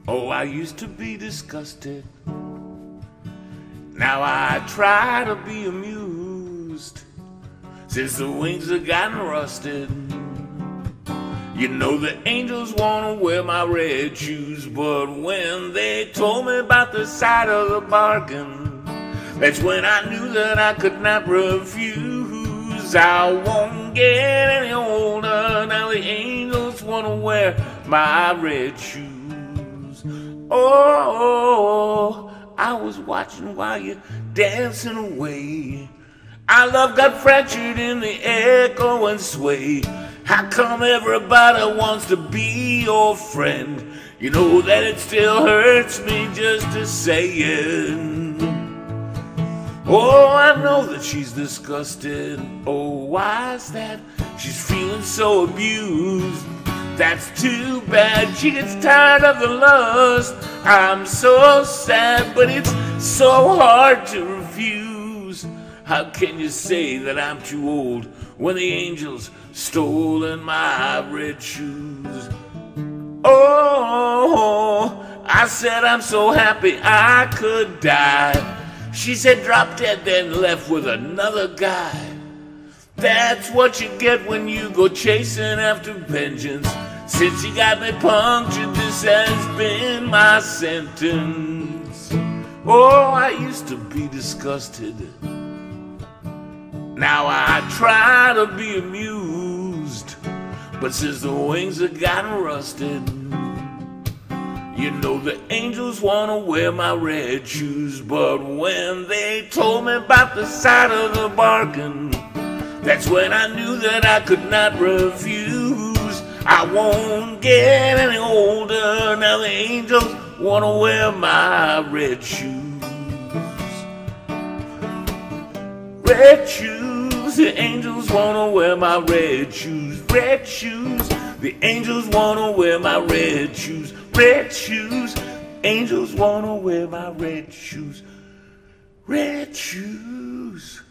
Oh, I used to be disgusted. Now I try to be amused. Since the wings have gotten rusted. You know the angels wanna wear my red shoes, but when they told me about the side of the bargain, that's when I knew that I could not refuse. I won't get any older. Now the angels wanna wear my red shoes. Oh, I was watching while you're dancing away. Our love got fractured in the echo and sway. How come everybody wants to be your friend? You know that it still hurts me just to say it. Oh, I know that she's disgusted. Oh, why is that? She's feeling so abused. That's too bad. She gets tired of the lust. I'm so sad, but it's so hard to refuse. How can you say that I'm too old when the angels stolen my red shoes? Oh, I said I'm so happy I could die. She said drop dead, then left with another guy. That's what you get when you go chasing after vengeance. Since you got me punctured, this has been my sentence. Oh, I used to be disgusted. Now I try to be amused, but since the wings have gotten rusted, you know the angels wanna wear my red shoes. But when they told me about the side of the bargain, that's when I knew that I could not refuse. I won't get any older. Now the angels wanna wear my red shoes. Red shoes, the angels wanna wear my red shoes. Red shoes, the angels wanna wear my red shoes. Red shoes, angels wanna wear my red shoes. Red shoes.